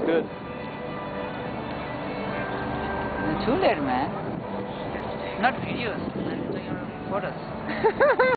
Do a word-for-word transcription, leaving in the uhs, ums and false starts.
good. Too late, man. Not videos, I'm doing photos.